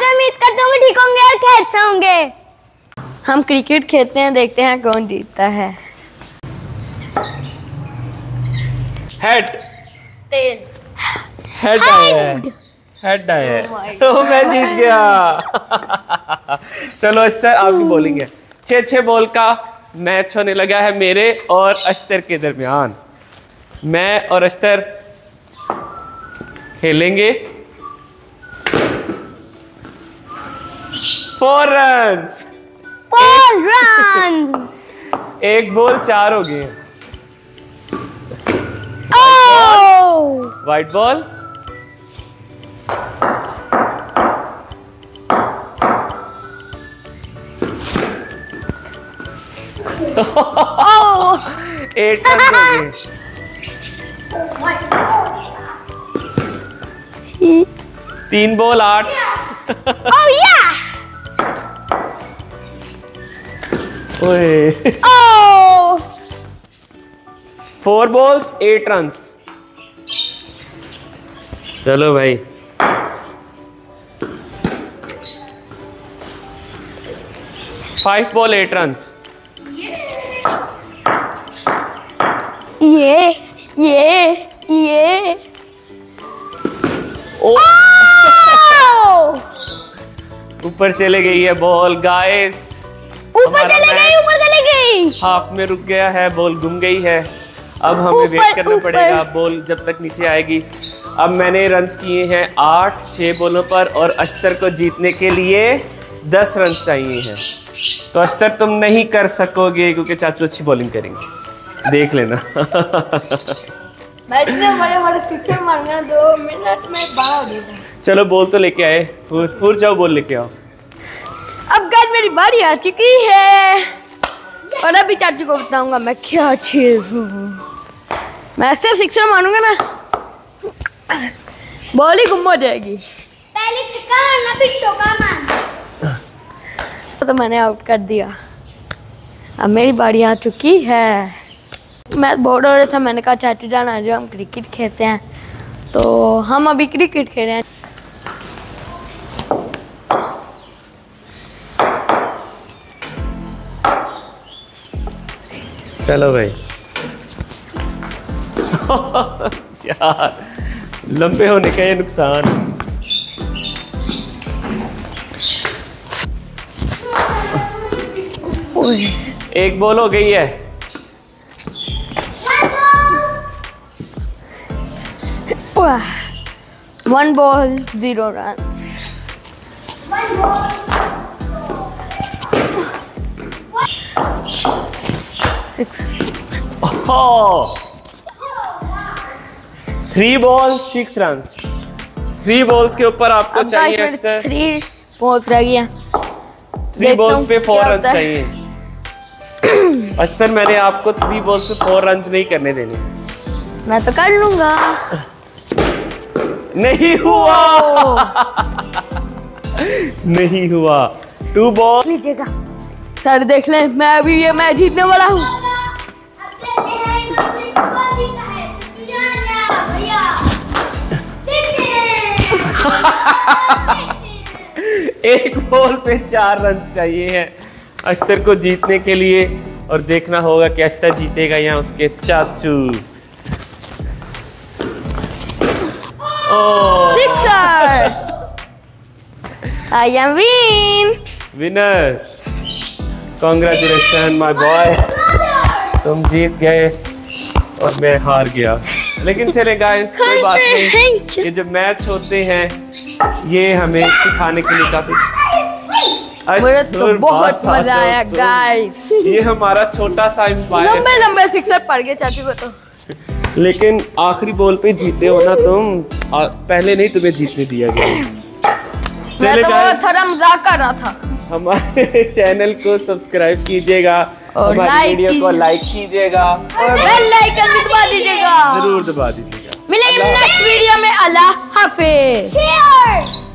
मैं उम्मीद करता हूँ ठीक होंगे और खैर से होंगे। हम क्रिकेट खेलते हैं, देखते हैं कौन जीतता है। हेड टेल हेड आया तो मैं जीत गया। चलो अश्तर आपकी बॉलिंग है। 6 बॉल का मैच होने लगा है मेरे और अश्तर के दरमियान। मैं और अश्तर खेलेंगे 4 रन्स। 4 रन्स। एक बॉल 4 हो गए। White ball. Oh! 8 रन हो गए। 3 बॉल 8। Oh yeah! ओए। Oh! 4 balls 8 runs। चलो भाई। Five ball 8 runs। ये ऊपर चले गई है बॉल गाइस। ऊपर चले गई। हाफ में रुक गया है, बॉल गुम गई है। अब हमें वेट करना पड़ेगा बॉल जब तक नीचे आएगी। अब मैंने रन्स किए हैं 8 6 बॉलों पर और अश्तर को जीतने के लिए 10 रन्स चाहिए हैं। तो अश्तर तुम नहीं कर सकोगे क्योंकि चाचू अच्छी बॉलिंग करेंगे, देख लेना। मैं इतने बड़े सिक्सर मारूंगा 2 मिनट में 12 हो जाएगा। चलो बॉल तो लेके आए, पूर जाओ बॉल लेके आओ। अब गाइस मेरी बारी आ चुकी है और अभी चाचू को बताऊंगा मैं क्या चीज हूँ। मैं ऐसे सिक्सर मारूंगा ना बॉल ही गुम हो जाएगी। पहले छक्का मारना फिर चौका मारना। तो मैंने आउट कर दिया। अब मेरी बारी आ चुकी है। मैं बोर हो रहा था, मैंने कहा चाचू जान आ जाओ हम क्रिकेट खेलते हैं। तो हम अभी क्रिकेट खेल रहे हैं। चलो भाई। यार लंबे होने का ये नुकसान। एक बॉल हो गई है। One ball 0 runs। Six। 3 balls 6 runs। 3 balls के ऊपर आपको चाहिए अश्तर 3 balls रह गया। 3 balls पे 4 runs चाहिए। अश्तर मैंने आपको 3 balls पे 4 runs नहीं करने देने। मैं तो कर लूंगा। नहीं हुआ। नहीं हुआ। 2 balls। लीजिएगा सर, देख ले मैं अभी ये मैच जीतने वाला हूँ। एक बॉल पे 4 रन चाहिए हैं अश्तर को जीतने के लिए और देखना होगा कि अश्तर जीतेगा या उसके चाचू। Sixer. I am winner। Congratulations my boy। तुम जीत गए और मैं हार गया। लेकिन चले गाइस कोई बात नहीं, ये जब मैच होते हैं ये हमें सिखाने के लिए काफी। मुझे तो बहुत मजा आया गाइस। ये हमारा छोटा सा एम्पायर। लंबे सिक्सर पड़ गए चाचू को तो। लेकिन आखिरी बॉल पे जीते हो ना तुम, पहले नहीं तुम्हें जीतने दिया गया। मैं तो थोड़ा मजाक कर रहा था। हमारे चैनल को सब्सक्राइब कीजिएगा और हमारी वीडियो को लाइक कीजिएगा और बेल आइकन भी दबा दीजिएगा। जरूर दबा दीजिएगा। मिलेंगे नेक्स्ट वीडियो में। अल्लाह हाफिज।